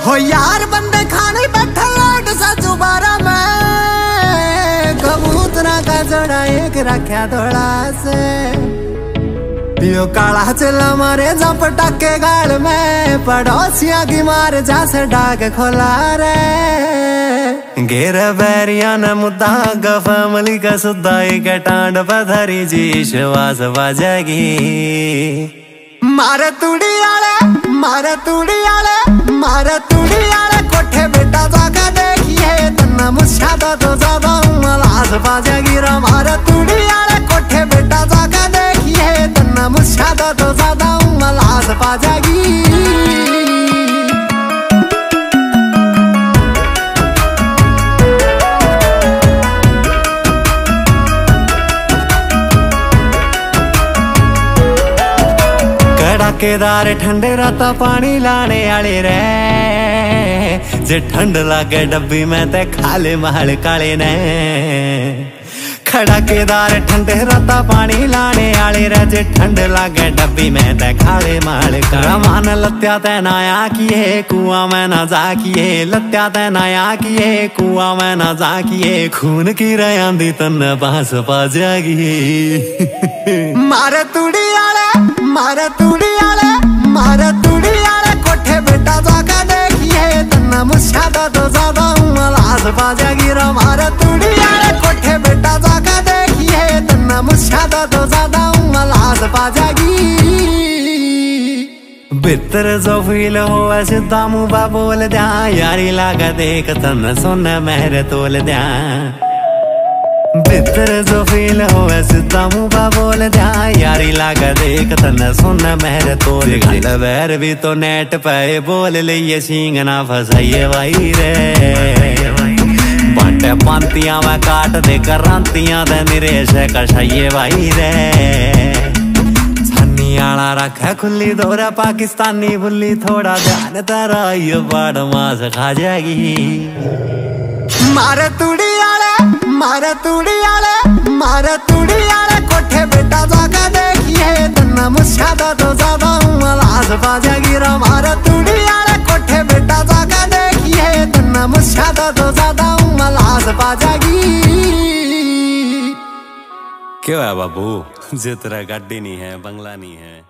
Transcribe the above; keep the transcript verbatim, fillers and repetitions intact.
हो यार बंदे खाने बैठा लाट सा दोबारा मैं कबूतरा का जोड़ा एक रखा थोड़ा से पियो काला चला मारे जा पटाके गाल में पड़ोसिया की मार जा से डाक खोला रे घेर बैरिया न मुद्दा ग फैमिली का सुदाई के टांड पधरी जी श्वास बजेगी मारे तुड़ी आले मारे तुड़ी आले मारे तुड़ी आले कोठे बेटा जाके देखिए तना मुझा तो तो ज्यादा मलाज बजेगी रे मारे तुड़ी आले कोठे बेटा जाके देखिए तना मुझा तो तो ज्यादा मलाज बजेगी केदार ठंडे राता पानी लाने आले रे जे ठंड लागे डब्बी में ते खाले महल काले ने खड़ा केदार ठंडे राता पानी लाने आले रे जे ठंड लागे डब्बी में ते खाले महल काले मान लत्या ते नाया किए कुआं में ना जा किए लत्या ते नाया किए कुआं में ना जा किए खून की रयांदी तन बांस पा जागी मारे तुड़ी आले मारे तुड़ी आले मारे तुड़ी आले कोठे बेटा जाके देखिए तना मुझा तो ज्यादा मलाज बाजेगी रे मारे तुड़ी आले कोठे बेटा जाके देखिए तना मुझा तो ज्यादा मलाज बाजेगी बितर जो फील हो ऐसे दामू बा बोल दिया यारी लागा देख तन सुन मेरे तोल दिया बितर जो फील हो ऐसे दामू बा बोल दिया यारी लागा देख तन सुन मेरे तोल गल बैर भी तो नेट पे बोल लिए सींग ना फसाइए भाई रे बाटे पांतियां में काट दे करांतियां दे निरेश कशाइए भाई रे छन्नियाला रखा खुली दोरा पाकिस्तानी बुल्ली थोड़ा ध्यान तेरा ये बाड़ मास खा जाएगी मारे तुड़ी आले मारे तुड़ी आले मारे तुड़ी आले कोठे बेटा जाके देखिए तना मुझा तो ज्यादा मलाज बाजेगी रे मारे तुड़ी आले कोठे बेटा जाके देखिए तना मुझा तो ज्यादा मलाज बाजेगी क्यों है बाबू जितरा गाड़ी नहीं है बंगला नहीं है।